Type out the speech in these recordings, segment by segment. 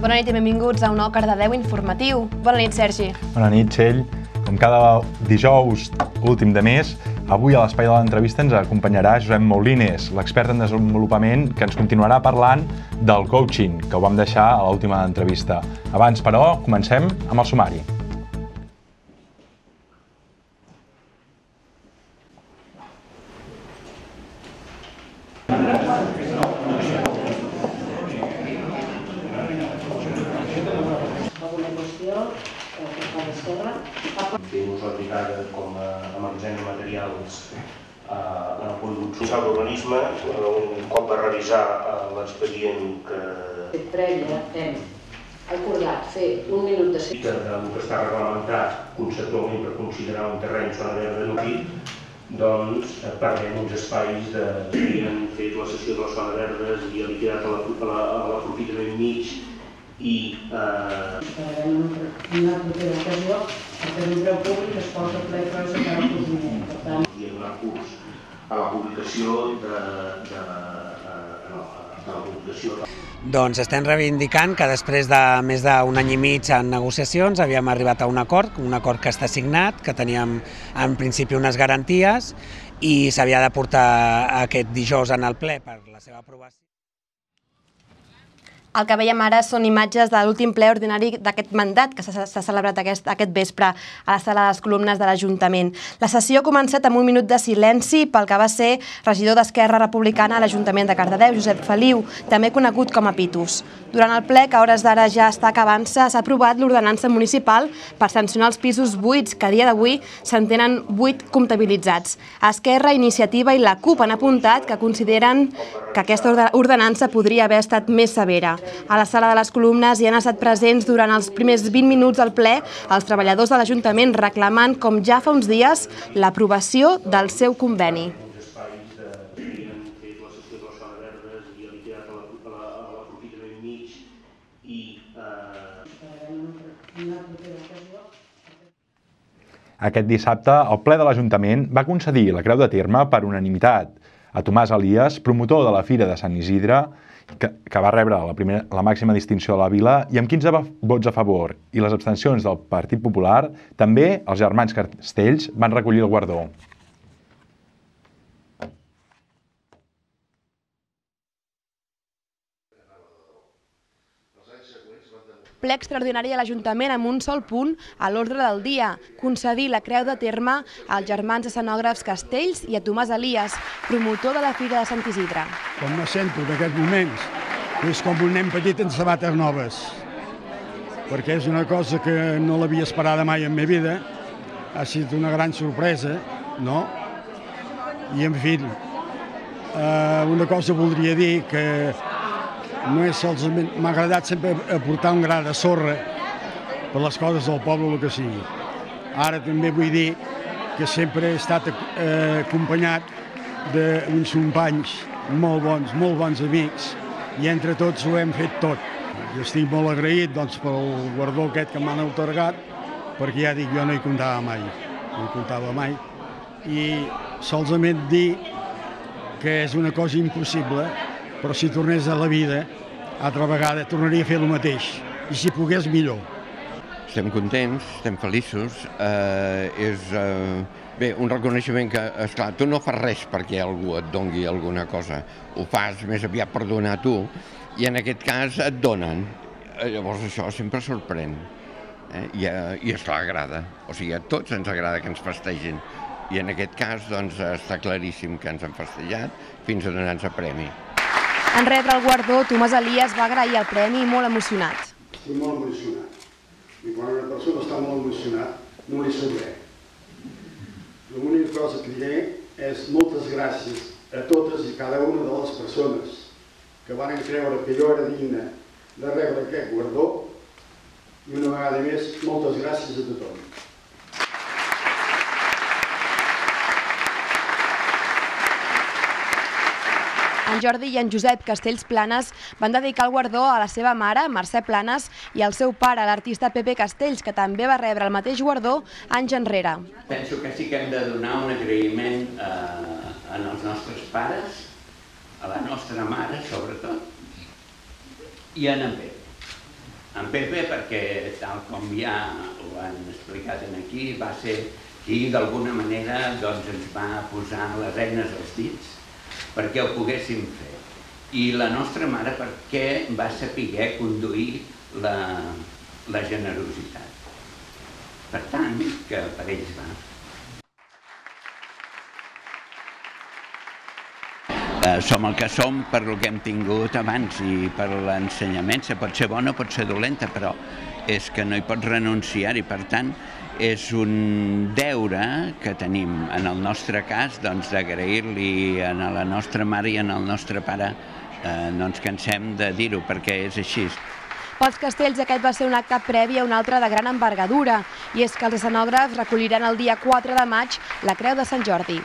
Bona nit i benvinguts a un nou Cardedeu informatiu. Bona nit, Sergi. Bona nit, Txell. Com cada dijous últim de mes, avui a l'espai de l'entrevista ens acompanyarà Josep Moulines, l'expert en desenvolupament que ens continuarà parlant del coaching, que ho vam deixar a l'última entrevista. Abans, però, comencem amb el sumari. Nosaltres com a magatzem de materials en el conductor d'urbanisme, un cop va revisar l'expedient que... Prèvia hem acordat fer un minut de del que està reglamentat conceptualment per considerar un terreny zona verda nucli, doncs perdem uns espais de... Havien fet la sessió de la zona verda, havia liquidat l'aprofitament mig i... en una propera ocasió, perquè en un preu públic es posa ple i preu s'acaba el curs vinent. Per tant, i donar curs a la publicació de la publicació. Doncs estem reivindicant que després de més d'un any i mig en negociacions havíem arribat a un acord que està signat, que teníem en principi unes garanties i s'havia de portar aquest dijous en el ple per la seva aprovació. El que veiem ara són imatges de l'últim ple ordinari d'aquest mandat que s'ha celebrat aquest vespre a la sala de les columnes de l'Ajuntament. La sessió ha començat amb un minut de silenci pel que va ser regidor d'Esquerra Republicana a l'Ajuntament de Cardedeu, Josep Feliu, també conegut com a Pitus. Durant el ple, que a hores d'ara ja està acabant-se, s'ha aprovat l'ordenança municipal per sancionar els pisos buits, que a dia d'avui se'n tenen 8 comptabilitzats. Esquerra, Iniciativa i la CUP han apuntat que consideren que aquesta ordenança podria haver estat més severa. A la sala de les columnes hi han estat presents durant els primers 20 minuts del ple els treballadors de l'Ajuntament reclamant, com ja fa uns dies, l'aprovació del seu conveni. Aquest dissabte, el ple de l'Ajuntament va concedir la Creu de Terme per unanimitat a Tomàs Elias, promotor de la Fira de Sant Isidre, que va rebre la màxima distinció de la vila, i amb 15 vots a favor i les abstencions del Partit Popular, també els germans Castells van recollir el guardó. Ple extraordinari a l'Ajuntament amb un sol punt a l'ordre del dia, concedir la Creu de Terme als germans escenògrafs Castells i a Tomàs Elias, promotor de la Fira de Sant Isidre. Com me sento en aquests moments, és com un nen petit en sabates noves, perquè és una cosa que no l'havia esperada mai en la meva vida, ha sigut una gran sorpresa, no? I en fi, una cosa voldria dir que no és solament... M'ha agradat sempre aportar un gra de sorra per les coses del poble o el que sigui. Ara també vull dir que sempre he estat acompanyat d'uns companys molt bons amics, i entre tots ho hem fet tot. Jo estic molt agraït pel guardó aquest que m'han atorgat, perquè ja dic, jo no hi comptava mai. I solament dir que és una cosa impossible, però si tornés a la vida, altra vegada tornaria a fer el mateix, i si pogués, millor. Estem contents, estem feliços. És un reconeixement que, esclar, tu no fas res perquè algú et doni alguna cosa. Ho fas més aviat per donar a tu, i en aquest cas et donen. Llavors això sempre sorprèn. I esclar, agrada. O sigui, a tots ens agrada que ens festegin. I en aquest cas, doncs, està claríssim que ens han festejat fins a donar-nos premi. En rebre el guardó, Tomàs Elias va agrair el premi molt emocionat. Estic molt emocionat. I quan una persona està molt emocionat, no li sap res. L'única cosa que diré és moltes gràcies a totes i cada una de les persones que van creure que jo era digne de rebre aquest guardó, i una vegada més, moltes gràcies a tothom. En Jordi i en Josep Castells Planes van dedicar el guardó a la seva mare, Mercè Planes, i al seu pare, l'artista Pepe Castells, que també va rebre el mateix guardó anys enrere. Penso que sí que hem de donar un agraïment als nostres pares, a la nostra mare, sobretot, i a en Pep. en Pepe, perquè tal com ja ho han explicat aquí, va ser qui d'alguna manera ens va posar les eines als dits perquè ho poguéssim fer. I la nostra mare perquè va saber conduir la generositat. Per tant, que per ells va. Som el que som per el que hem tingut abans i per l'ensenyament. Pot ser bona, pot ser dolenta, però és que no hi pots renunciar i, per tant, és un deure que tenim, en el nostre cas, d'agrair-li a la nostra mare i al nostre pare. No ens cansem de dir-ho, perquè és així. Pels Castells aquest va ser un acte previ a un altre de gran envergadura, i és que els escenògrafs recolliran el dia 4 de maig la Creu de Sant Jordi.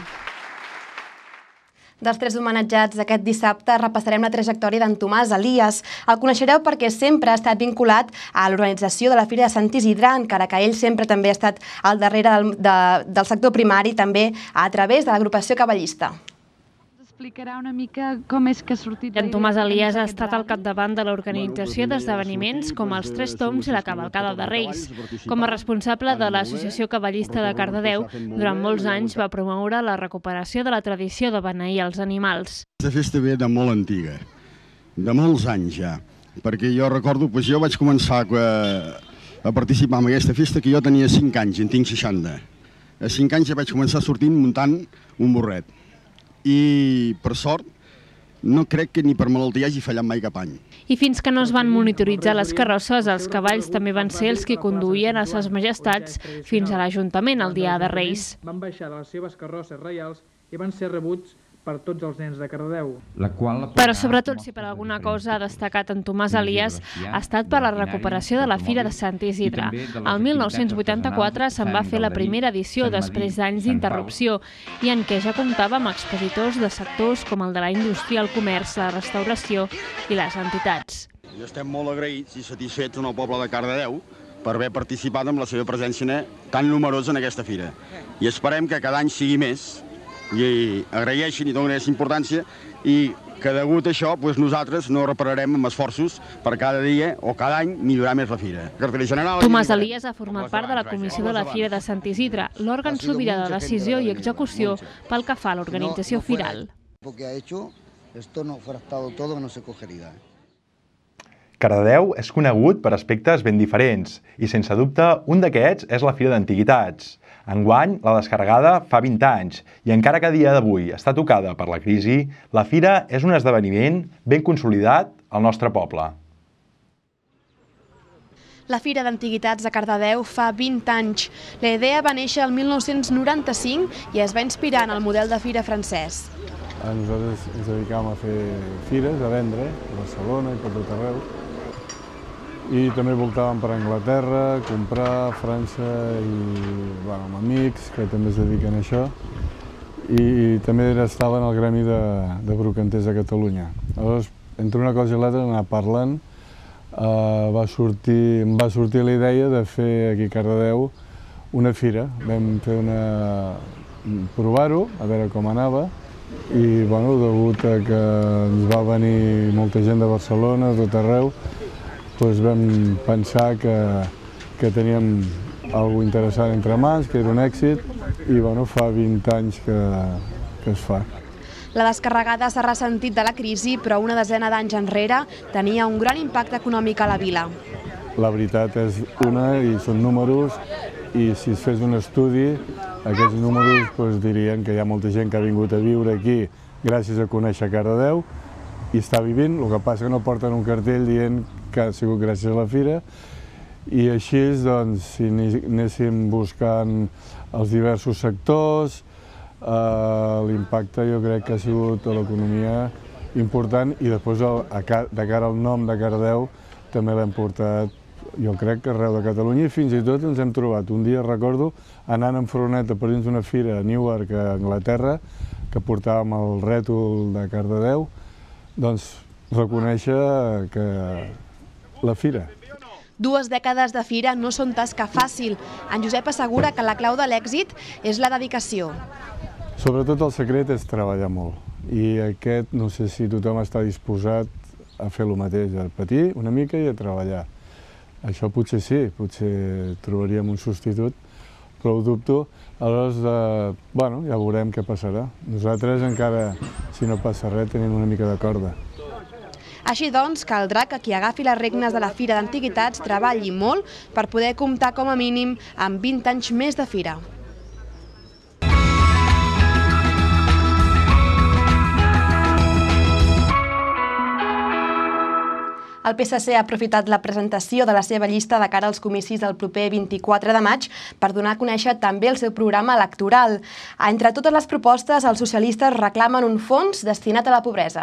Dels 3 homenatjats d'aquest dissabte repassarem la trajectòria d'en Tomàs Elias. El coneixereu perquè sempre ha estat vinculat a l'organització de la Fira de Sant Isidre, encara que ell sempre també ha estat al darrere del sector primari, també a través de l'agrupació cavallista. Explicarà una mica com és que ha sortit... En Tomàs Elias ha estat al capdavant de l'organització d'esdeveniments com els Tres Tombs i la Cavalcada de Reis. Com a responsable de l'Associació Cavallista de Cardedeu, durant molts anys va promoure la recuperació de la tradició de beneir els animals. Aquesta festa ve de molt antiga, de molts anys ja, perquè jo recordo, jo vaig començar a participar en aquesta festa que jo tenia 5 anys, en tinc 60. A 5 anys ja vaig començar sortint muntant un burret. I, per sort, no crec que ni per malaltia hagi fallat mai cap any. I fins que no es van monitoritzar les carrosses, els cavalls també van ser els que conduïen a ses majestats fins a l'Ajuntament el dia de Reis. Van baixar de les seves carrosses reials i van ser rebuts per tots els nens de Cardedeu. Però sobretot, si per alguna cosa ha destacat en Tomàs Elias, ha estat per la recuperació de la Fira de Sant Isidre. El 1984 se'n va fer la primera edició després d'anys d'interrupció i en què ja comptava amb expositors de sectors com el de la indústria, el comerç, la restauració i les entitats. I estem molt agraïts i satisfets en el poble de Cardedeu per haver participat amb la seva presència tan numerosa en aquesta fira. I esperem que cada any sigui més, i agraeixen i donen importància i que degut a això nosaltres no repararem amb esforços per cada dia o cada any millorar més la fira. Tomàs Elias ha format part de la Comissió de la Fira de Sant Isidre, l'òrgan sobirà de decisió i execució pel que fa a l'organització firal. Cardedeu és conegut per aspectes ben diferents i, sense dubte, un d'aquests és la Fira d'Antiguitats. Enguany, la descarregada fa 20 anys i encara que a dia d'avui està tocada per la crisi, la Fira és un esdeveniment ben consolidat al nostre poble. La Fira d'Antiguitats de Cardedeu fa 20 anys. La idea va néixer el 1995 i es va inspirar en el model de fira francès. Nosaltres ens dedicàvem a fer fires, a vendre, a Barcelona i per tot arreu. I també voltàvem per Anglaterra, comprar, França i amb amics que també es dediquen a això. I també estava en el gremi de brocanters de Catalunya. Aleshores, entre una cosa i l'altra, anar parlant, em va sortir la idea de fer aquí a Cardedeu una fira. Vam fer provar-ho, a veure com anava, i degut a que ens va venir molta gent de Barcelona, de tot arreu, vam pensar que teníem alguna cosa interessant entre mans, que era un èxit, i fa 20 anys que es fa. La descarregada s'ha ressentit de la crisi, però una desena d'anys enrere tenia un gran impacte econòmic a la vila. La veritat és una, i són números, i si es fes un estudi, aquests números dirien que hi ha molta gent que ha vingut a viure aquí gràcies a conèixer Cardedeu i està vivint, el que passa que no porten un cartell dient que ha sigut gràcies a la fira, i així, si anéssim buscant els diversos sectors, l'impacte jo crec que ha sigut a l'economia important, i després de cara al nom de Cardedeu també l'hem portat, jo crec que arreu de Catalunya, i fins i tot ens hem trobat. Un dia recordo anant en furgoneta per dins d'una fira a Newark, a Anglaterra, que portàvem el rètol de Cardedeu, doncs reconèixer que la fira. 2 dècades de fira no són tasca fàcil. En Josep assegura que la clau de l'èxit és la dedicació. Sobretot el secret és treballar molt. I aquest, no sé si tothom està disposat a fer el mateix, a patir una mica i a treballar. Això potser sí, potser trobaríem un substitut, però ho dubto. Aleshores, bueno, ja veurem què passarà. Nosaltres encara, si no passa res, tenim una mica de corda. Així doncs, caldrà que qui agafi les regnes de la Fira d'Antiguitats treballi molt per poder comptar com a mínim amb 20 anys més de fira. El PSC ha aprofitat la presentació de la seva llista de cara als comicis del proper 24 de maig per donar a conèixer també el seu programa electoral. Entre totes les propostes, els socialistes reclamen un fons destinat a la pobresa.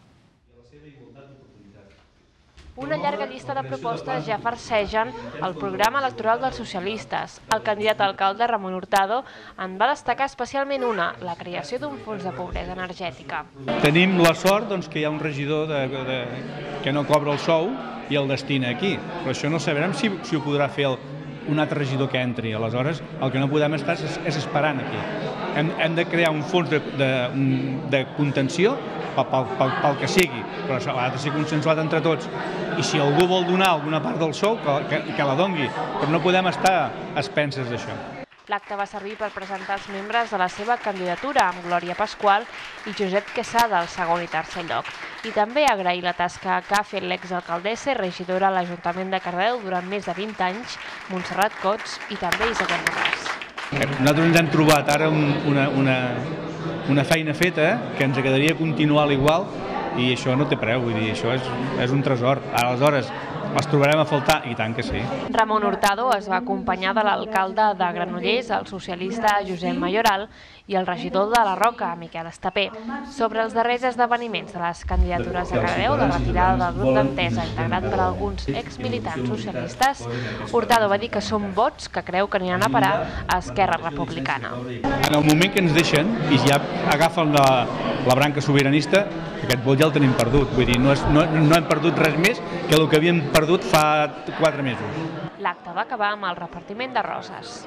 Una llarga llista de propostes ja farsegen el programa electoral dels socialistes. El candidat a alcalde, Ramon Hurtado, en va destacar especialment una, la creació d'un fons de pobresa energètica. Tenim la sort que hi ha un regidor que no cobra el sou i el destina aquí, però això no sabrem si ho podrà fer un altre regidor que entri. Aleshores, el que no podem estar és esperant aquí. Hem de crear un fons de contenció pel que sigui, però això ha de ser consensuat entre tots. I si algú vol donar alguna part del sou, que la dongui, però no podem estar a expenses d'això. L'acte va servir per presentar els membres de la seva candidatura, amb Glòria Pasqual i Josep Quesada al segon i tercer lloc. I també agrair la tasca que ha fet l'exalcaldessa i regidora a l'Ajuntament de Cardedeu durant més de 20 anys, Montserrat Cots i també Isabel Borràs. Nosaltres ens hem trobat ara una feina feta que ens agradaria continuar a l'igual i això no té preu, vull dir, això és un tresor. Aleshores, els trobarem a faltar, i tant que sí. Ramon Hurtado es va acompanyar de l'alcalde de Granollers, el socialista Josep Mayoral, i el regidor de la Roca, Miquel Estapé, sobre els darrers esdeveniments de les candidatures a Cardedeu, la retirada del grup d'Entesa integrat per alguns exmilitants socialistes. Hurtado va dir que són vots que creu que aniran a parar a Esquerra Republicana. En el moment que ens deixen i ja agafen la branca sobiranista, aquest vot ja el tenim perdut. Vull dir, no hem perdut res més que el que havíem perdut fa 4 mesos. L'acte va acabar amb el repartiment de roses.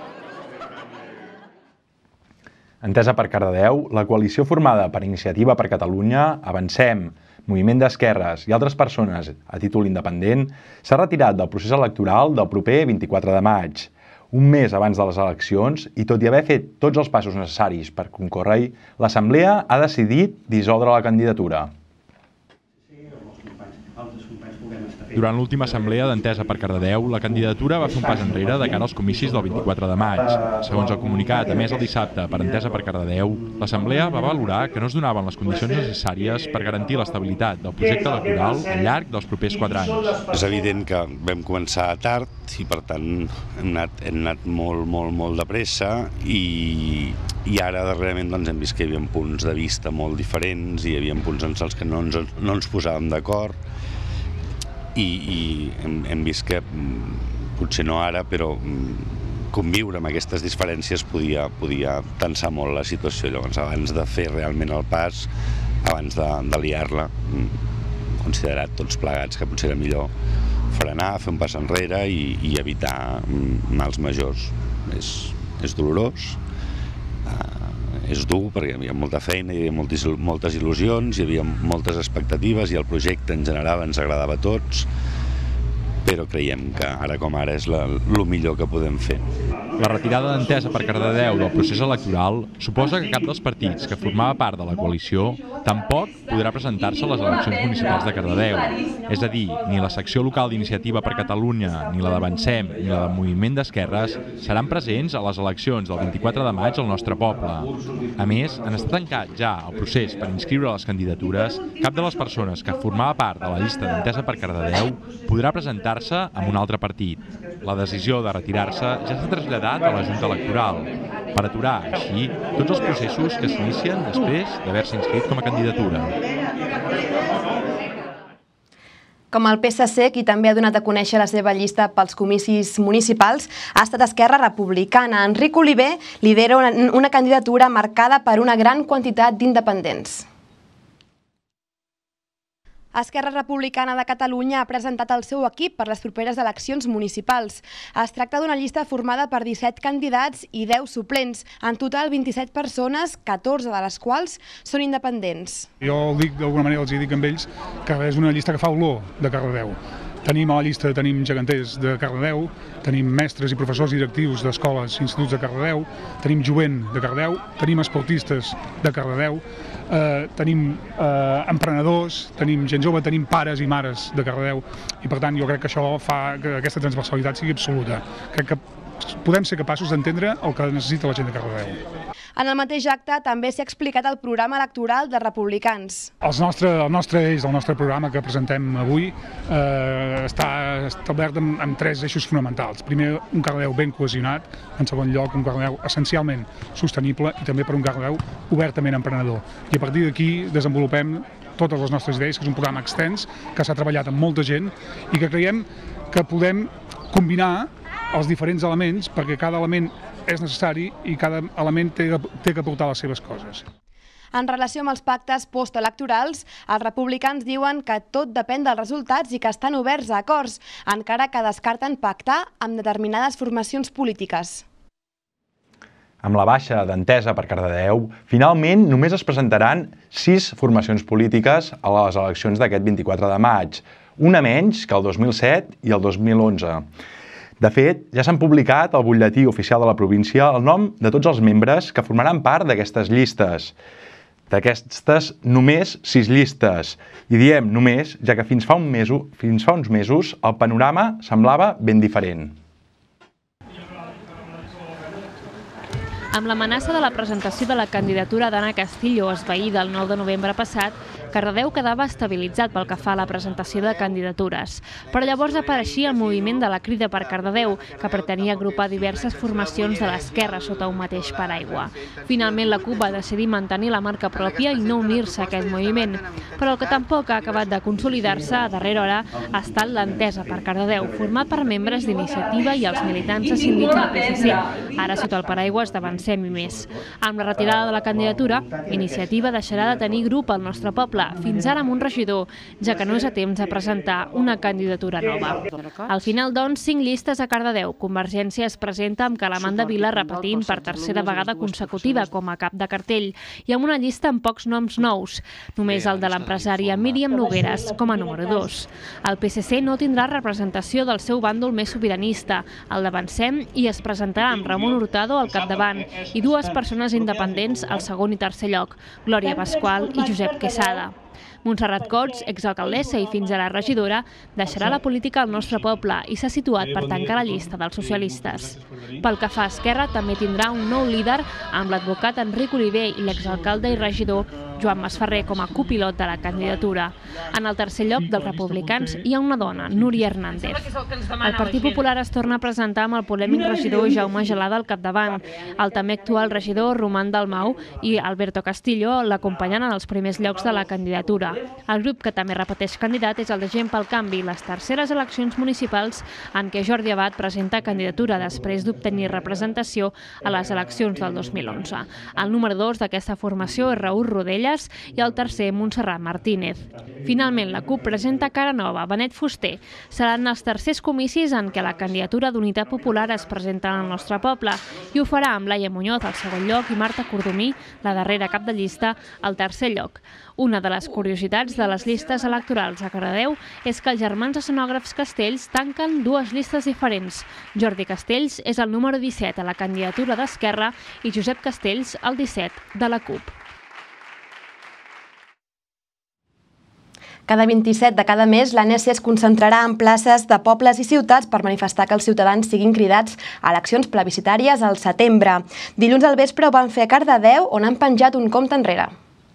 Entesa per Cardedeu, la coalició formada per Iniciativa per Catalunya, Avancem, Moviment d'Esquerres i altres persones a títol independent s'ha retirat del procés electoral del proper 24 de maig, un mes abans de les eleccions, i tot i haver fet tots els passos necessaris per concórrer-hi, l'Assemblea ha decidit dissoldre la candidatura. Durant l'última assemblea d'Entesa per Cardedeu, la candidatura va fer un pas enrere de cara als comicis del 24 de maig. Segons el comunicat emès el dissabte per Entesa per Cardedeu, l'assemblea va valorar que no es donaven les condicions necessàries per garantir l'estabilitat del projecte electoral al llarg dels propers 4 anys. És evident que vam començar tard i, per tant, hem anat molt de pressa i ara darrerament hem vist que hi havia punts de vista molt diferents i hi havia punts en els que no ens posàvem d'acord. I hem vist que, potser no ara, però conviure amb aquestes diferències podia tensar molt la situació. Llavors, abans de fer realment el pas, abans de liar-la, considerat tots plegats que potser era millor frenar, fer un pas enrere i evitar mals majors. És dolorós, és dur perquè hi havia molta feina, hi havia moltes il·lusions, hi havia moltes expectatives i el projecte en general ens agradava a tots, però creiem que ara com ara és el millor que podem fer. La retirada d'Entesa per Cardedeu del procés electoral suposa que cap dels partits que formava part de la coalició tampoc podrà presentar-se a les eleccions municipals de Cardedeu. És a dir, ni la secció local d'Iniciativa per Catalunya, ni la d'Avancem, ni la del Moviment d'Esquerres seran presents a les eleccions del 24 de maig al nostre poble. A més, en estar tancat ja el procés per inscriure les candidatures, cap de les persones que formava part de la llista d'Entesa per Cardedeu podrà presentar-se amb un altre partit. La decisió de retirar-se ja s'ha traslladat a la Junta Electoral per aturar, així, tots els processos que s'inicien després d'haver-se inscrit com a candidatura. Com el PSC, qui també ha donat a conèixer la seva llista pels comicis municipals, ha estat Esquerra Republicana. Enric Oliver lidera una candidatura marcada per una gran quantitat d'independents. Esquerra Republicana de Catalunya ha presentat el seu equip per les properes eleccions municipals. Es tracta d'una llista formada per 17 candidats i 10 suplents. En total, 27 persones, 14 de les quals són independents. Jo dic, d'alguna manera els dic amb ells que és una llista que fa olor de Cardedeu. Tenim a la llista, tenim geganters de Cardedeu, tenim mestres i professors directius d'escoles i instituts de Cardedeu, tenim jovent de Cardedeu, tenim esportistes de Cardedeu, tenim emprenedors, tenim gent jove, tenim pares i mares de Cardedeu, i per tant jo crec que això fa que aquesta transversalitat sigui absoluta. Crec que podem ser capaços d'entendre el que necessita la gent de Cardedeu. En el mateix acte també s'ha explicat el programa electoral de Republicans. El nostre eix, el nostre programa que presentem avui està establert amb tres eixos fonamentals. Primer, un Cardedeu ben cohesionat, en segon lloc, un Cardedeu essencialment sostenible i també per un Cardedeu obertament emprenedor. I a partir d'aquí desenvolupem totes les nostres idees, que és un programa extens, que s'ha treballat amb molta gent i que creiem que podem combinar els diferents elements perquè cada element és necessari i cada element té que aportar les seves coses. En relació amb els pactes postelectorals, els republicans diuen que tot depèn dels resultats i que estan oberts a acords, encara que descarten pactar amb determinades formacions polítiques. Amb la baixa d'Entesa per Cardedeu, finalment només es presentaran 6 formacions polítiques a les eleccions d'aquest 24 de maig, una menys que el 2007 i el 2011. De fet, ja s'han publicat al butlletí oficial de la província el nom de tots els membres que formaran part d'aquestes llistes. D'aquestes, només 6 llistes. I diem només, ja que fins fa uns mesos el panorama semblava ben diferent. Amb l'amenaça de la presentació de la candidatura d'Anna Castillo esvaïda el 9 de novembre passat, Cardedeu quedava estabilitzat pel que fa a la presentació de candidatures. Però llavors apareixia el moviment de la Crida per Cardedeu, que pretenia agrupar diverses formacions de l'esquerra sota un mateix paraigua. Finalment, la CUP va decidir mantenir la marca pròpia i no unir-se a aquest moviment. Però el que tampoc ha acabat de consolidar-se a darrera hora ha estat l'Entesa per Cardedeu, format per membres d'Iniciativa i els militants escindits del PSC, ara sota el paraigua d'Avancem i més. Amb la retirada de la candidatura, Iniciativa deixarà de tenir grup al nostre poble, fins ara amb un regidor, ja que no és a temps de presentar una candidatura nova. Al final, doncs, 5 llistes a Cardedeu. Convergència es presenta amb Calamanda Vila repetint per tercera vegada consecutiva com a cap de cartell i amb una llista amb pocs noms nous, només el de l'empresària Míriam Nogueres com a número 2. El PSC no tindrà representació del seu bàndol més sobiranista, el d'Avancem, i es presentarà amb Ramon Hurtado al capdavant i 2 persones independents al segon i tercer lloc, Glòria Pasqual i Josep Quesada. Montserrat Cots, exalcaldessa i fins ara regidora, deixarà la política al nostre poble i s'ha situat per tancar la llista dels socialistes. Pel que fa a Esquerra, també tindrà un nou líder amb l'advocat Enric Oliver i l'exalcalde i regidor Joan Masferrer com a copilot de la candidatura. En el tercer lloc dels republicans hi ha una dona, Núria Hernández. El Partit Popular es torna a presentar amb el polèmic regidor Jaume Gelada al capdavant. El també actual regidor Roman Dalmau i Alberto Castillo l'acompanyen en els primers llocs de la candidatura. El grup que també repeteix candidat és el de Gent pel Canvi, les terceres eleccions municipals en què Jordi Abad presenta candidatura després d'obtenir representació a les eleccions del 2011. El número 2 d'aquesta formació és Raül Rodella i el tercer Montserrat Martínez. Finalment, la CUP presenta cara nova, Benet Fuster. Seran els tercers comicis en què la candidatura d'Unitat Popular es presenta al nostre poble i ho farà amb Laia Muñoz al segon lloc i Marta Cordomí, la darrera cap de llista, al tercer lloc. Una de les curiositats de les llistes electorals a Cardedeu és que els germans escenògrafs Castells tanquen 2 llistes diferents. Jordi Castells és el número 17 a la candidatura d'Esquerra i Josep Castells el 17 de la CUP. Cada 27 de cada mes, l'ANC es concentrarà en places de pobles i ciutats per manifestar que els ciutadans siguin cridats a eleccions plebiscitàries al setembre. Dilluns al vespre ho van fer a Cardedeu, on han penjat un compte enrere.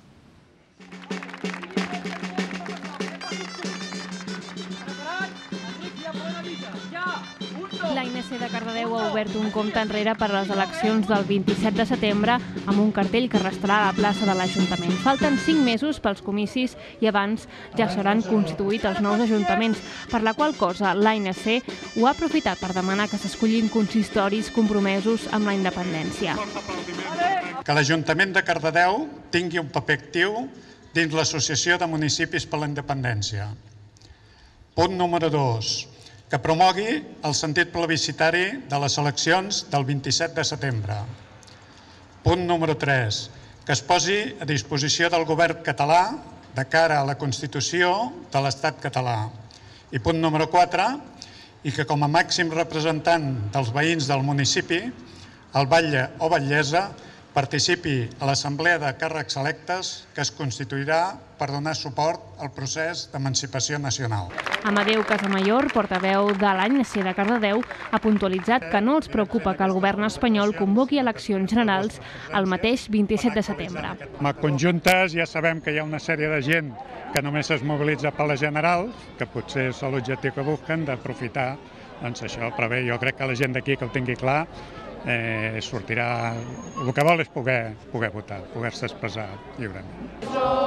L'ANC de Cardedeu ha obert un compte enrere per a les eleccions del 27 de setembre amb un cartell que restarà a la plaça de l'Ajuntament. Falten 5 mesos pels comicis i abans ja seran constituïts els nous ajuntaments, per la qual cosa l'ANC ho ha aprofitat per demanar que s'escollin consistoris compromesos amb la independència. Que l'Ajuntament de Cardedeu tingui un paper actiu dins l'Associació de Municipis per la Independència. Punt número 2. Que promogui el sentit plebiscitari de les eleccions del 27 de setembre. Punt número 3. Que es posi a disposició del govern català de cara a la Constitució de l'Estat català. I punt número 4, i que com a màxim representant dels veïns del municipi, el batlle o batllessa participi a l'assemblea de càrrecs electes que es constituirà per donar suport al procés d'emancipació nacional. Amadeu Casamayor, portaveu de l'ANC de Cardedeu, ha puntualitzat que no els preocupa que el govern espanyol convoqui eleccions generals el mateix 27 de setembre. Com a conjuntes ja sabem que hi ha una sèrie de gent que només es mobilitza per les generals, que potser és l'objectiu que busquen, d'aprofitar això, però bé, jo crec que la gent d'aquí que ho tingui clar sortirà... El que vol és poder votar, poder-se expressar lliurement.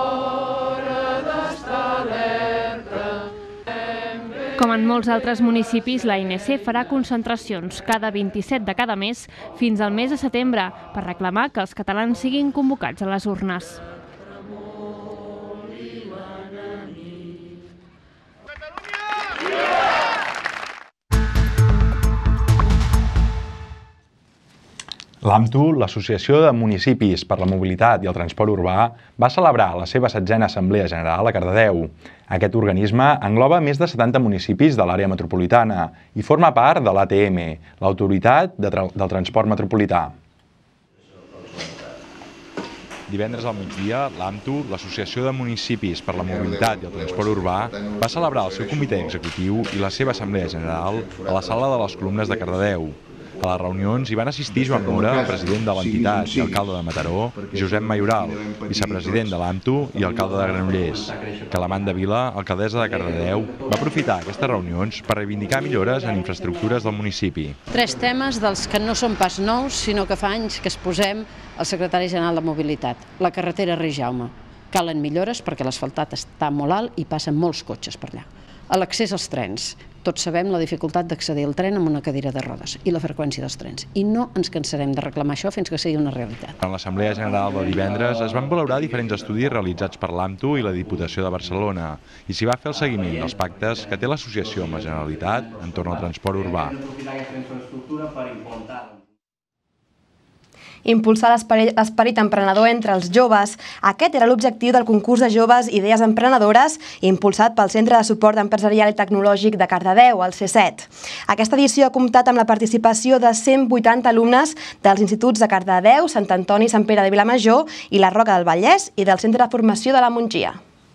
Com en molts altres municipis, l'ANC farà concentracions cada 27 de cada mes fins al mes de setembre per reclamar que els catalans siguin convocats a les urnes. L'AMTU, l'Associació de Municipis per la Mobilitat i el Transport Urbà, va celebrar la seva 7a Assemblea General a Cardedeu. Aquest organisme engloba més de 70 municipis de l'àrea metropolitana i forma part de l'ATM, l'Autoritat del Transport Metropolità. Divendres al migdia, l'AMTU, l'Associació de Municipis per la Mobilitat i el Transport Urbà, va celebrar el seu comitè executiu i la seva Assemblea General a la Sala de les Columnes de Cardedeu. A les reunions hi van assistir Joan Mora, president de l'entitat i alcalde de Mataró, Josep Mayoral, vicepresident de l'AMTU i alcalde de Granollers. Calamanda Vila, alcaldessa de Cardedeu, va aprofitar aquestes reunions per reivindicar millores en infraestructures del municipi. 3 temes dels que no són pas nous, sinó que fa anys que es posem al secretari general de Mobilitat. La carretera Rei Jaume. Calen millores perquè l'asfaltat està molt alt i passen molts cotxes per allà. L'accés als trens. Tots sabem la dificultat d'accedir al tren amb una cadira de rodes i la freqüència dels trens. I no ens cansarem de reclamar això fins que sigui una realitat. En l'Assemblea General de divendres es van valorar diferents estudis realitzats per l'AMTU i la Diputació de Barcelona i s'hi va fer el seguiment dels pactes que té l'associació amb la Generalitat entorn al transport urbà. Impulsar l'esperit emprenedor entre els joves. Aquest era l'objectiu del concurs de joves Idees Emprenedores impulsat pel Centre de Suport Empresarial i Tecnològic de Cardedeu, el C7. Aquesta edició ha comptat amb la participació de 180 alumnes dels instituts de Cardedeu, Sant Antoni i Sant Pere de Vilamajor i la Roca del Vallès i del Centre de Formació de la Montgia.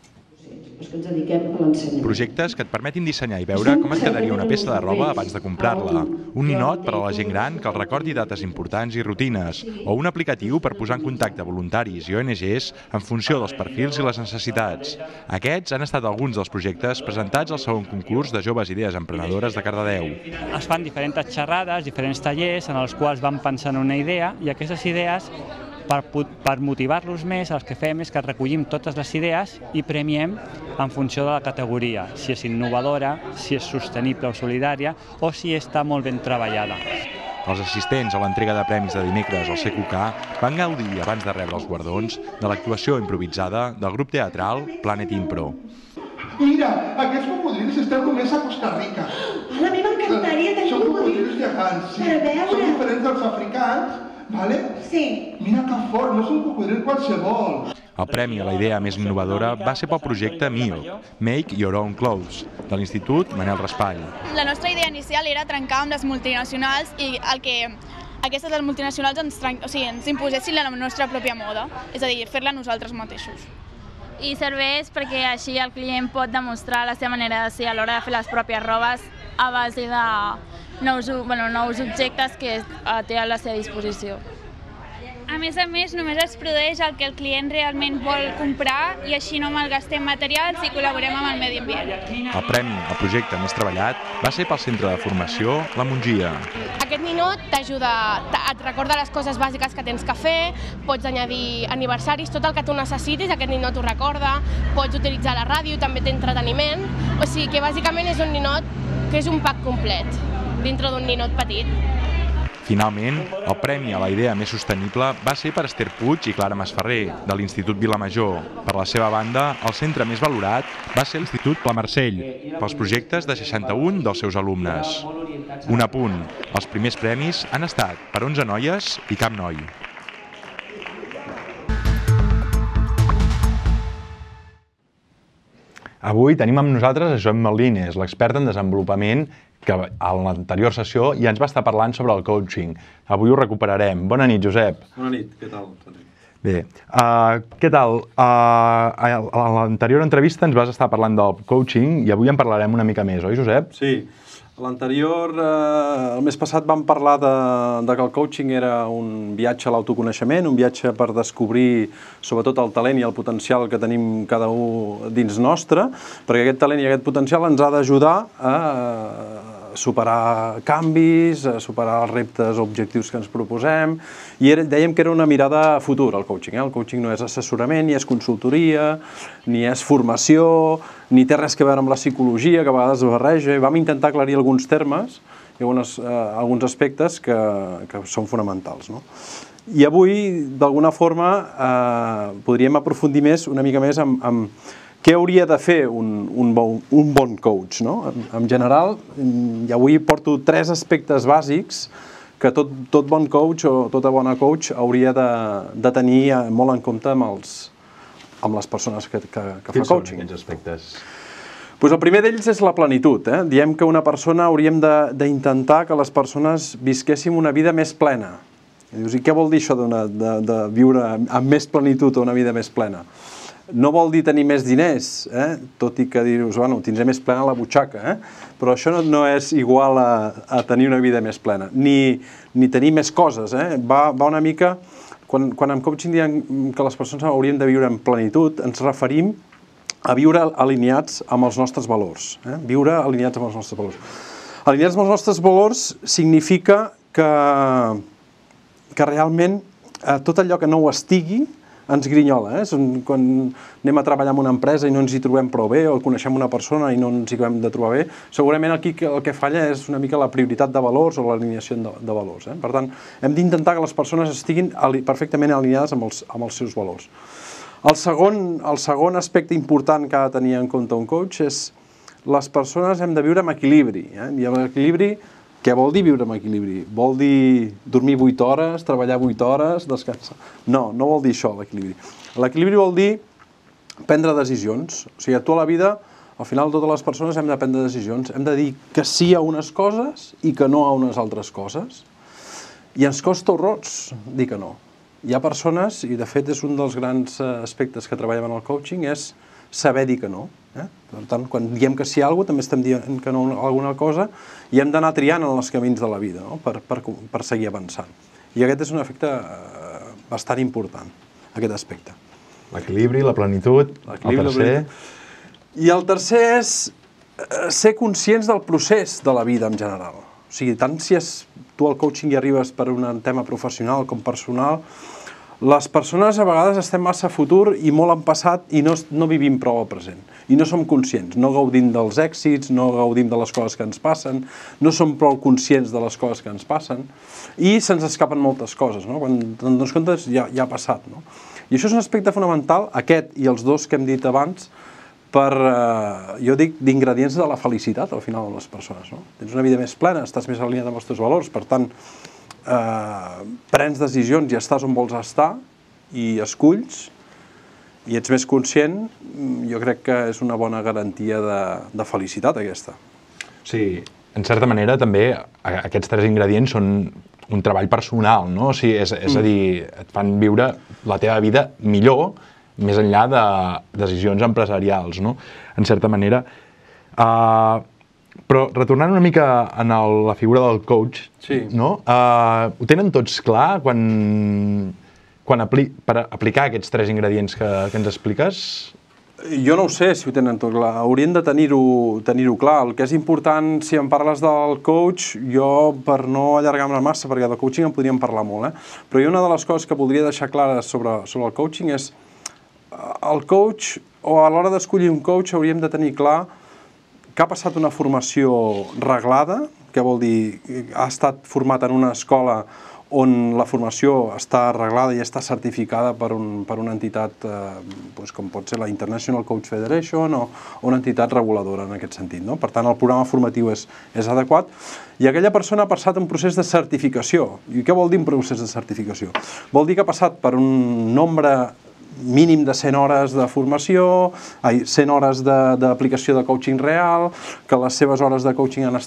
Que ens dediquem a l'ensenyament. Projectes que et permetin dissenyar i veure com et quedaria una peça de roba abans de comprar-la, un ninot per a la gent gran que el recordi dates importants i rutines, o un aplicatiu per posar en contacte voluntaris i ONGs en funció dels perfils i les necessitats. Aquests han estat alguns dels projectes presentats al segon concurs de Joves Idees Emprenedores de Cardedeu. Es fan diferents xerrades, diferents tallers en els quals van pensant una idea i aquestes idees per motivar-los més, el que fem és que recollim totes les idees i premiem en funció de la categoria, si és innovadora, si és sostenible o solidària o si està molt ben treballada. Els assistents a l'entrega de premis de dimecres al CQK van gaudir, abans de rebre els guardons, de l'actuació improvisada del grup teatral Planet Impro. Mira, aquests cocodrils estan només a Costa Rica. A mi m'encantaria tenir Són cocodrils gegants, sí. Són diferents dels africans. Vale? Sí. Mira que fort, no és un cocodril qualsevol. El premi a la idea més innovadora va ser pel projecte MIO, Make Your Own Clothes, de l'Institut Manel Raspall. La nostra idea inicial era trencar amb les multinacionals i que aquestes les multinacionals ens imposessin la nostra pròpia moda, és a dir, fer-la nosaltres mateixos. I serveix perquè així el client pot demostrar la seva manera de ser a l'hora de fer les pròpies robes a base de nous objectes que té a la seva disposició. A més, només es produeix el que el client realment vol comprar i així no malgastem materials i col·laborem amb el medi ambient. El premi al projecte més treballat va ser pel Centre de Formació La Montgia. Aquest ninot t'ajuda, et recorda les coses bàsiques que tens que fer, pots añadir aniversaris, tot el que tu necessitis, aquest ninot ho recorda, pots utilitzar la ràdio, també té entreteniment, o sigui que bàsicament és un ninot que és un pack complet dintre d'un ninot petit. Finalment, el premi a la idea més sostenible va ser per Esther Puig i Clara Masferrer, de l'Institut Vilamajor. Per la seva banda, el centre més valorat va ser l'Institut Pla Marcell, pels projectes de 61 dels seus alumnes. Un apunt, els primers premis han estat per 11 noies i cap noi. Avui tenim amb nosaltres a Josep Malines, l'expert en desenvolupament, que a l'anterior sessió ja ens va estar parlant sobre el coaching. Avui ho recuperarem. Bona nit, Josep. Bona nit, què tal? Bé, què tal? A l'anterior entrevista ens vas estar parlant del coaching i avui en parlarem una mica més, oi, Josep? Sí. A l'anterior, el mes passat vam parlar de que el coaching era un viatge a l'autoconeixement, un viatge per descobrir sobretot el talent i el potencial que tenim cada un dins nostre, perquè aquest talent i aquest potencial ens ha d'ajudar a superar canvis, a superar els reptes o objectius que ens proposem, i dèiem que era una mirada futura el coaching. El coaching no és assessorament, ni és consultoria, ni és formació, ni té res a veure amb la psicologia, que a vegades es barreja, i vam intentar aclarir alguns termes i alguns aspectes que són fonamentals. I avui, d'alguna forma, podríem aprofundir una mica més en què hauria de fer un bon coach. En general, i avui porto 3 aspectes bàsics que tot bon coach o tota bona coach hauria de tenir molt en compte amb les persones que fa coaching. Quins són aquests aspectes? El primer d'ells és la plenitud. Diem que una persona hauríem d'intentar que les persones visquéssim una vida més plena. I dius, i què vol dir això de viure amb més plenitud o una vida més plena? No vol dir tenir més diners, tot i que dius, bueno, tindré més plena la butxaca, però això no és igual a tenir una vida més plena, ni tenir més coses. Va una mica, quan en coaching diem que les persones haurien de viure en plenitud, ens referim a viure alineats amb els nostres valors. Viure alineats amb els nostres valors. Alineats amb els nostres valors significa que realment tot allò que no ho estigui ens grinyola. Quan anem a treballar en una empresa i no ens hi trobem prou bé, o coneixem una persona i no ens hi acabem de trobar bé, segurament aquí el que falla és una mica la prioritat de valors o l'alineació de valors. Per tant, hem d'intentar que les persones estiguin perfectament alineades amb els seus valors. El segon aspecte important que ha de tenir en compte un coach és les persones hem de viure amb equilibri. I amb equilibri, què vol dir viure amb equilibri? Vol dir dormir 8 hores, treballar 8 hores, descansar? No vol dir això, l'equilibri. L'equilibri vol dir prendre decisions. O sigui, a tu a la vida, al final totes les persones hem de prendre decisions. Hem de dir que sí a unes coses i que no a unes altres coses. I ens costa horrors dir que no. Hi ha persones, i de fet és un dels grans aspectes que treballem en el coaching, és saber dir que no. Per tant, quan diem que sí a alguna cosa, també estem dient que no a alguna cosa, i hem d'anar triant en els camins de la vida per seguir avançant. I aquest és un efecte bastant important, aquest aspecte. L'equilibri, la plenitud, el tercer... I el tercer és ser conscients del procés de la vida en general. O sigui, tant si tu al coaching hi arribes per un tema professional com personal, les persones a vegades estem massa a futur i molt en passat i no vivim prou al present. I no som conscients, no gaudim dels èxits, no gaudim de les coses que ens passen, no som prou conscients de les coses que ens passen i se'ns escapen moltes coses. Quan te'n dones compte ja ha passat. I això és un aspecte fonamental, aquest i els dos que hem dit abans, jo dic, d'ingredients de la felicitat al final de les persones. Tens una vida més plena, estàs més alineat amb els teus valors, per tant, prens decisions i estàs on vols estar i esculls i ets més conscient, jo crec que és una bona garantia de felicitat aquesta. Sí, en certa manera també aquests 3 ingredients són un treball personal, no? O sigui, és a dir, et fan viure la teva vida millor més enllà de decisions empresarials, no? En certa manera. Però retornant una mica a la figura del coach, no? Ho tenen tots clar per aplicar aquests 3 ingredients que ens expliques? Jo no ho sé si ho tenen tot clar. Haurien de tenir-ho clar. El que és important, si em parles del coach, jo, per no allargar-me massa, perquè del coaching en podríem parlar molt, però hi ha una de les coses que voldria deixar clares sobre el coaching és el coach, o a l'hora d'escollir un coach, hauríem de tenir clar que ha passat una formació reglada, que vol dir que ha estat format en una escola on la formació està arreglada i està certificada per una entitat com pot ser la International Coach Federation o una entitat reguladora en aquest sentit. Per tant, el programa formatiu és adequat i aquella persona ha passat un procés de certificació. I què vol dir un procés de certificació? Vol dir que ha passat per un nombre mínim de 100 hores de formació, 100 hores d'aplicació de coaching real, que les seves hores de coaching han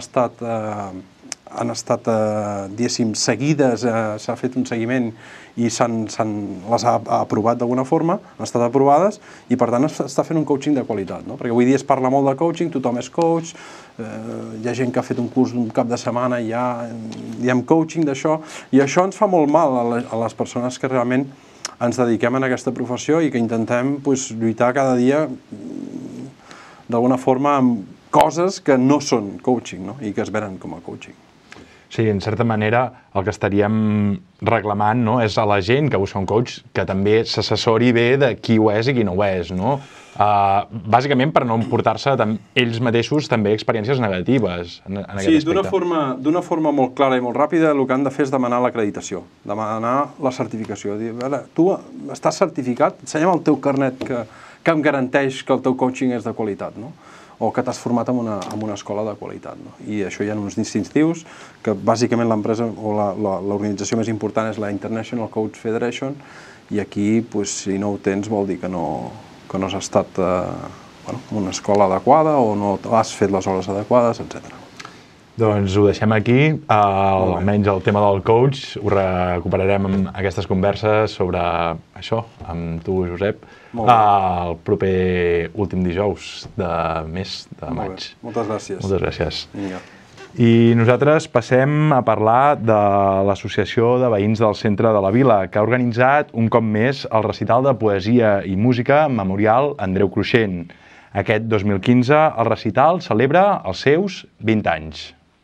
estat diguéssim, seguides, s'ha fet un seguiment i les ha aprovat d'alguna forma, han estat aprovades i per tant està fent un coaching de qualitat, perquè avui dia es parla molt de coaching, tothom és coach, hi ha gent que ha fet un curs d'un cap de setmana i ja diem coaching d'això, i això ens fa molt mal a les persones que realment ens dediquem a aquesta professió i que intentem lluitar cada dia d'alguna forma amb coses que no són coaching i que es venen com a coaching. Sí, en certa manera el que estaríem reclamant és a la gent que busca un coach que també s'assessori bé de qui ho és i qui no ho és. Bàsicament per no emportar-se ells mateixos també experiències negatives en aquest aspecte. Sí, d'una forma molt clara i molt ràpida el que han de fer és demanar l'acreditació, demanar la certificació. Tu estàs certificat, ensenya'm el teu carnet que em garanteix que el teu coaching és de qualitat, o que t'has format en una escola de qualitat. I això hi ha uns distintius que bàsicament l'empresa o l'organització més important és la International Coach Federation i aquí, si no ho tens, vol dir que no has estat en una escola adequada o no has fet les hores adequades, etc. Doncs ho deixem aquí, almenys el tema del coach, ho recuperarem amb aquestes converses sobre això, amb tu, Josep, el proper últim dijous de mes de maig. Moltes gràcies. Moltes gràcies. I nosaltres passem a parlar de l'Associació de Veïns del Centre de la Vila, que ha organitzat un cop més el recital de poesia i música Memorial Andreu Cruixent. Aquest 2015 el recital celebra els seus 20 anys.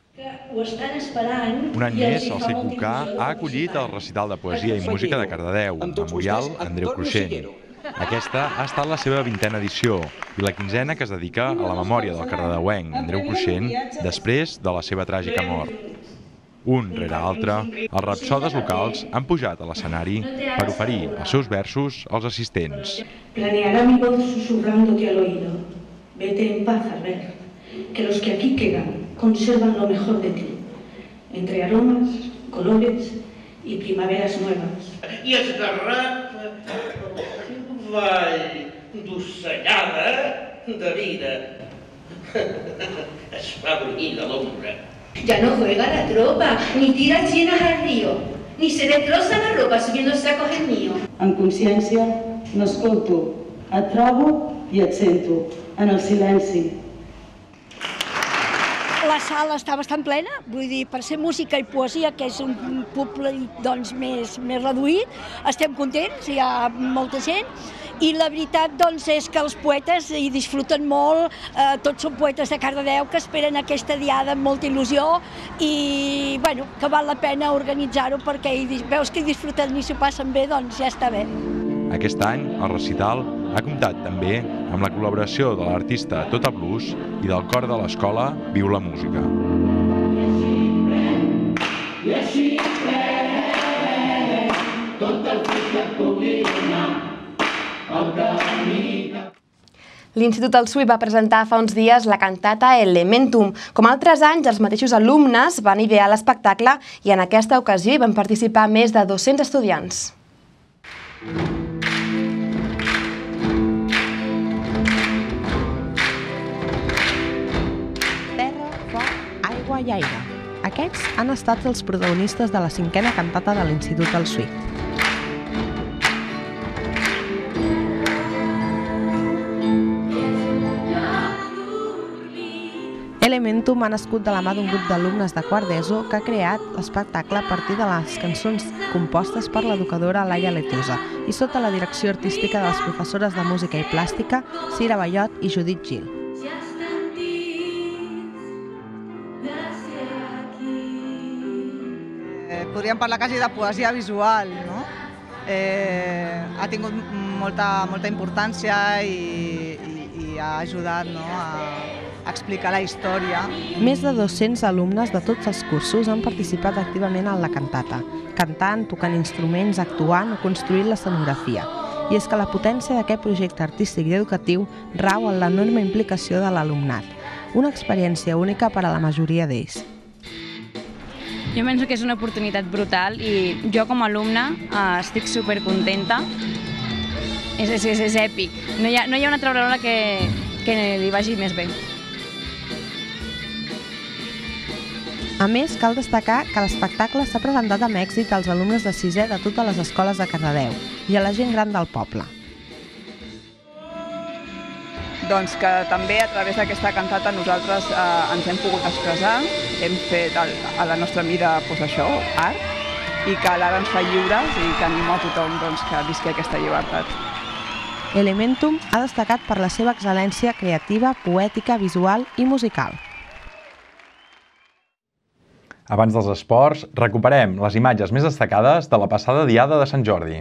Un any més, el CQK ha acollit el recital de poesia i música de Cardedeu, Memorial Andreu Cruixent. Aquesta ha estat la seva 20a edició i la 15a que es dedica a la memòria del cardedeuenc Andreu Cruixent després de la seva tràgica mort. Un rere altre, els rapsodes locals han pujat a l'escenari per oferir els seus versos als assistents. Planeará mi voz susurrándote al oído. Vete en paz al ver que los que aquí quedan conservan lo mejor de ti, entre aromas, colores y primaveras nuevas. I es garrapa vall d'ocellada de vida. Es fa brunyir de l'ombra. Ya no juega la tropa, ni tira llenas al río, ni se destroza la ropa subiéndose a coger mío. En consciència, n'escolto, et trobo i et sento, en el silenci. La sala està bastant plena, vull dir, per ser música i poesia, que és un públic més reduït, estem contents, hi ha molta gent, i la veritat és que els poetes hi disfruten molt, tots són poetes de Cardedeu que esperen aquesta diada amb molta il·lusió i que val la pena organitzar-ho perquè veus que hi disfruten i s'ho passen bé, doncs ja està bé. Aquest any, el recital ha comptat també amb la col·laboració de l'artista Tota Blues i del cor de l'escola Viu la Música. I així tot el que pugui donar el camí. L'Institut El Sui va presentar fa uns dies la cantata Elementum. Com altres anys, els mateixos alumnes van idear l'espectacle i en aquesta ocasió hi van participar més de 200 estudiants. Aigua i aire. Aquests han estat els protagonistes de la 5a cantata de l'Institut El Sui. Elementum ha nascut de la mà d'un grup d'alumnes de quart d'ESO que ha creat l'espectacle a partir de les cançons compostes per l'educadora Laia Letosa i sota la direcció artística de les professores de música i plàstica Cira Ballot i Judit Gil. Podríem parlar quasi de poesia visual, no? Ha tingut molta importància i ha ajudat a explicar la història. Més de 200 alumnes de tots els cursos han participat activament en la cantata, cantant, tocant instruments, actuant o construint l'escenografia. I és que la potència d'aquest projecte artístic i educatiu rau en l'enorme implicació de l'alumnat, una experiència única per a la majoria d'ells. Jo penso que és una oportunitat brutal i jo com a alumna estic supercontenta és èpic. No hi ha una altra paraula que li vagi més bé. A més, cal destacar que l'espectacle s'ha presentat amb èxit als alumnes de 6è de totes les escoles de Cardedeu i a la gent gran del poble. Doncs que també a través d'aquesta cantata nosaltres ens hem pogut expressar, hem fet a la nostra mida això, art, i que l'ara ens fa lliures i que animo a tothom que visqui aquesta llibertat. Elementum ha destacat per la seva excel·lència creativa, poètica, visual i musical. Abans dels esports, recuperem les imatges més destacades de la passada Diada de Sant Jordi.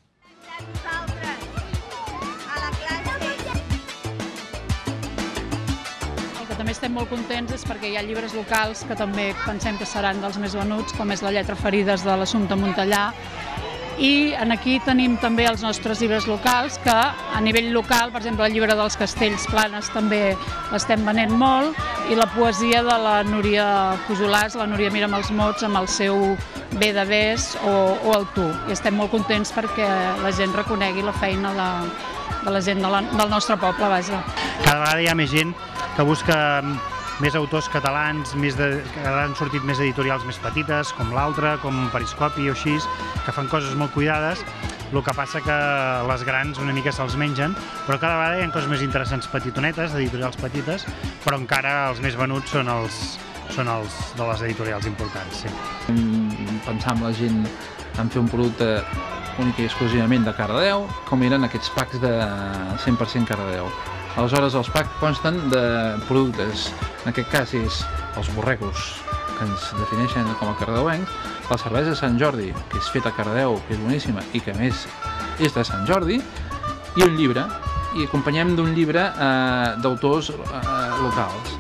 El que també estem molt contents és perquè hi ha llibres locals que també pensem que seran dels més venuts, com és La lletra ferides de l'Assumpta Montellà. I aquí tenim també els nostres llibres locals, que a nivell local, per exemple, el llibre dels Castells Planes també l'estem venent molt, i la poesia de la Núria Pujolàs, la Núria Mira amb els mots, amb el seu Bé de Bés o el Tu. I estem molt contents perquè la gent reconegui la feina de la gent del nostre poble, vaja. Cada vegada hi ha més gent que busca més autors catalans, que han sortit més editorials més petites, com l'Altra, com Periscopi o així, que fan coses molt cuidades. El que passa que les grans una mica se'ls mengen, però cada vegada hi ha coses més interessants petitonetes, d'editorials petites, però encara els més venuts són els de les editorials importants. Pensar en la gent en fer un producte únic i exclusivament de Cardedeu, com eren aquests packs de 100% Cardedeu. Aleshores, els packs consten de productes, en aquest cas és els borregos, que ens defineixen com a cardedeuencs, la cervesa de Sant Jordi, que és feta a Cardedeu, que és boníssima i que a més és de Sant Jordi, i un llibre, i acompanyem d'un llibre d'autors locals.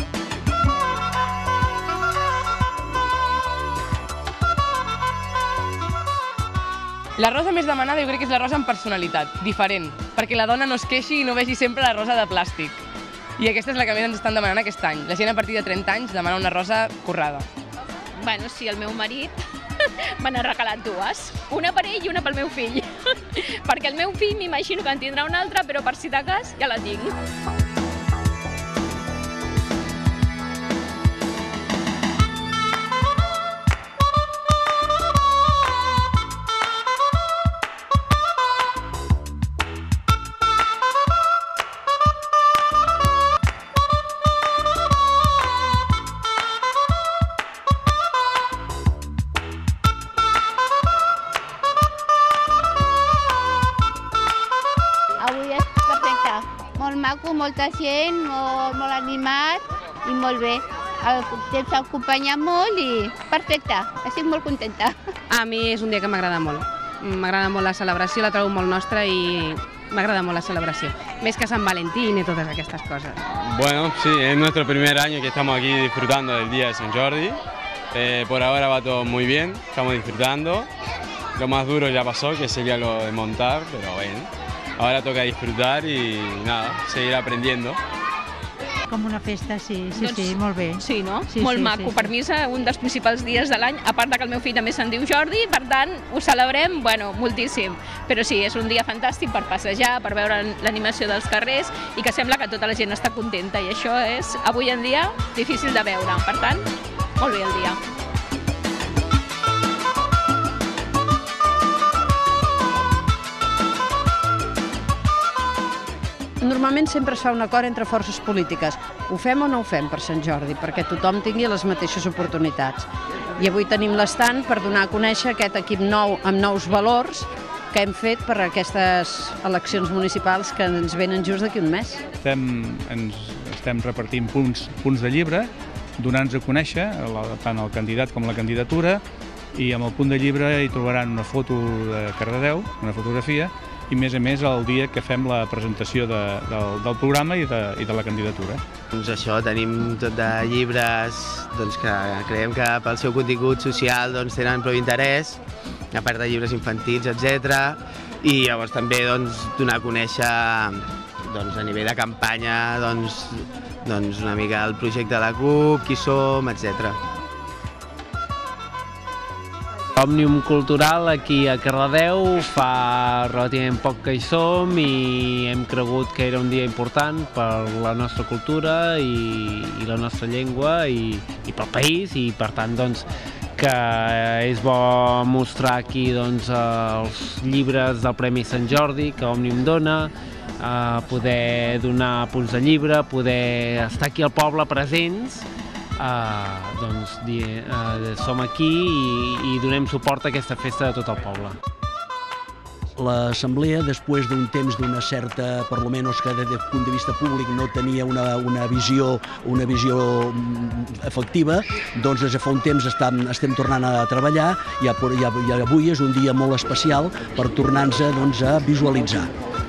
La rosa més demanada jo crec que és la rosa amb personalitat, diferent, perquè la dona no es queixi i no vegi sempre la rosa de plàstic. I aquesta és la que més ens estan demanant aquest any. La gent a partir de 30 anys demana una rosa currada. Bueno, sí, el meu marit me n'ha regalat dues, una per ell i una pel meu fill. Perquè el meu fill m'imagino que en tindrà una altra, però per si de cas ja la tinc. Molta gent, molt animat i molt bé. El temps s'ha acompanyat molt i perfecte, estic molt contenta. A mi és un dia que m'agrada molt. M'agrada molt la celebració, la trobo molt nostra i m'agrada molt la celebració. Més que Sant Valentín y todas estas cosas. Bueno, sí, es nuestro primer año que estamos aquí disfrutando del Día de San Jordi. Por ahora va todo muy bien, estamos disfrutando. Lo más duro ya pasó, que sería lo de montar, pero bueno. Ahora toca disfrutar y nada, seguir aprendiendo. Com una festa, sí, molt bé. Sí, no? Molt maco. Per mi és un dels principals dies de l'any, a part que el meu fill també se'n diu Jordi, per tant, ho celebrem, bueno, moltíssim. Però sí, és un dia fantàstic per passejar, per veure l'animació dels carrers i que sembla que tota la gent està contenta i això és, avui en dia, difícil de veure. Per tant, molt bé el dia. Normalment sempre es fa un acord entre forces polítiques. Ho fem o no ho fem per Sant Jordi, perquè tothom tingui les mateixes oportunitats. I avui tenim l'estand per donar a conèixer aquest equip nou amb nous valors que hem fet per aquestes eleccions municipals que ens venen just d'aquí un mes. Estem repartint punts de llibre, donant-nos a conèixer tant el candidat com la candidatura, i amb el punt de llibre hi trobaran una foto de Cardedeu, una fotografia, i a més el dia que fem la presentació del programa i de la candidatura. Doncs això, tenim tot de llibres que creiem que pel seu contingut social tenen prou interès, a part de llibres infantils, etc. I llavors també donar a conèixer a nivell de campanya una mica el projecte de la CUP, qui som, etc. Òmnium Cultural aquí a Cardedeu fa relativament poc que hi som i hem cregut que era un dia important per la nostra cultura i la nostra llengua i pel país, i per tant que és bo mostrar aquí els llibres del Premi Sant Jordi que Òmnium dona, poder donar punts de llibre, poder estar aquí al poble presents. Som aquí i donem suport a aquesta festa de tot el poble. L'assemblea, després d'un temps d'una certa, per almenys que des del punt de vista públic no tenia una visió efectiva, doncs des de fa un temps estem tornant a treballar i avui és un dia molt especial per tornar-nos a visualitzar.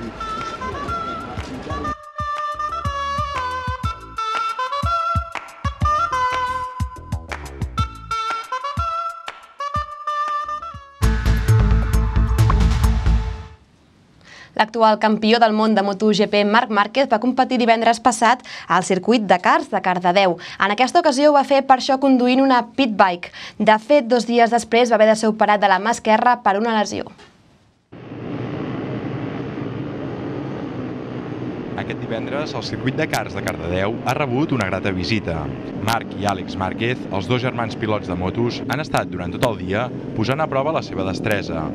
L'actual campió del món de MotoGP, Marc Márquez, va competir divendres passat al circuit de karts de Cardedeu. En aquesta ocasió ho va fer per això conduint una pit bike. De fet, 2 dies després va haver de ser operat de la mà esquerra per una lesió. Aquest divendres, el circuit de karts de Cardedeu ha rebut una grata visita. Marc i Àlex Márquez, els 2 germans pilots de motos, han estat durant tot el dia posant a prova la seva destresa.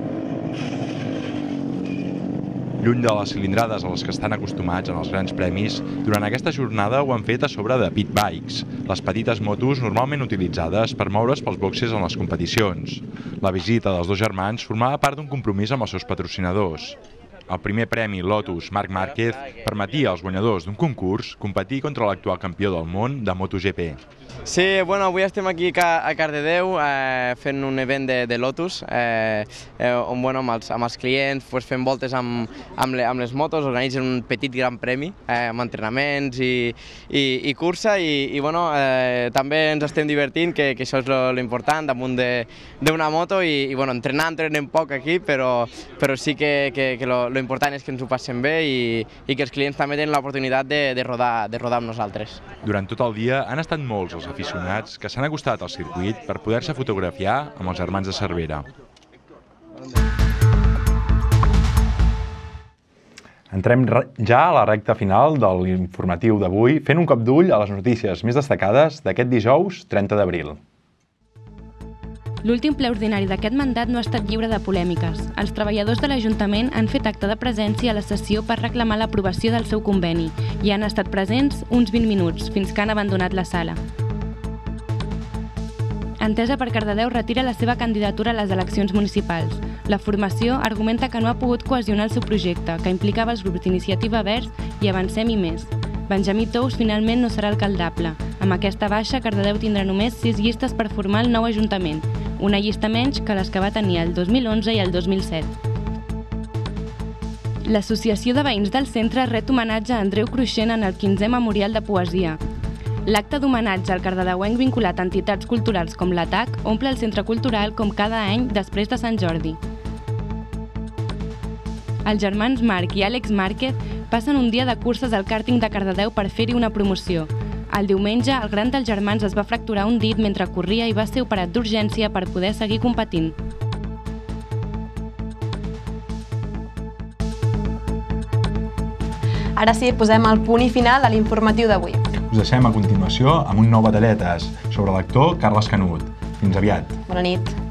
Lluny de les cilindrades a les que estan acostumats en els grans premis, durant aquesta jornada ho han fet a sobre de pit bikes, les petites motos normalment utilitzades per moure's pels boxes en les competicions. La visita dels 2 germans formava part d'un compromís amb els seus patrocinadors. El primer premi Lotus Marc Márquez permetia als guanyadors d'un concurs competir contra l'actual campió del món de MotoGP. Sí, avui estem aquí a Cardedeu fent un event de Lotus on amb els clients fem voltes amb les motos, organitzen un petit gran premi amb entrenaments i cursa i també ens estem divertint, que això és l'important damunt d'una moto i entrenem poc aquí, però sí que l'important és que ens ho passem bé i que els clients també tenen l'oportunitat de rodar amb nosaltres. Durant tot el dia han estat molts els aficionats que s'han acostat al circuit per poder-se fotografiar amb els germans de Cervera. Entrem ja a la recta final de l'informatiu d'avui, fent un cop d'ull a les notícies més destacades d'aquest dijous 30 d'abril. L'últim ple ordinari d'aquest mandat no ha estat lliure de polèmiques. Els treballadors de l'Ajuntament han fet acte de presència a la sessió per reclamar l'aprovació del seu conveni i han estat presents uns 20 minuts, fins que han abandonat la sala. Entesa per Cardedeu retira la seva candidatura a les eleccions municipals. La formació argumenta que no ha pogut cohesionar el seu projecte, que implicava els grups d'Iniciativa Verds i Avancem i més. Benjamí Tous finalment no serà alcaldable. Amb aquesta baixa, Cardedeu tindrà només 6 llistes per formar el nou Ajuntament, una llista menys que les que va tenir el 2011 i el 2007. L'Associació de Veïns del Centre ret homenatge a Andreu Cruixent en el 15è Memorial de Poesia. L'acte d'homenatge al cardedeuenc vinculat a entitats culturals com l'ATAC omple el centre cultural com cada any després de Sant Jordi. Els germans Marc i Àlex Márquez passen un dia de curses al càrting de Cardedeu per fer-hi una promoció. El diumenge, el gran dels germans es va fracturar un dit mentre corria i va ser operat d'urgència per poder seguir competint. Ara sí, posem el punt i final a l'informatiu d'avui. Us deixem a continuació amb un nou batalletes sobre l'actor Carles Canut. Fins aviat. Bona nit.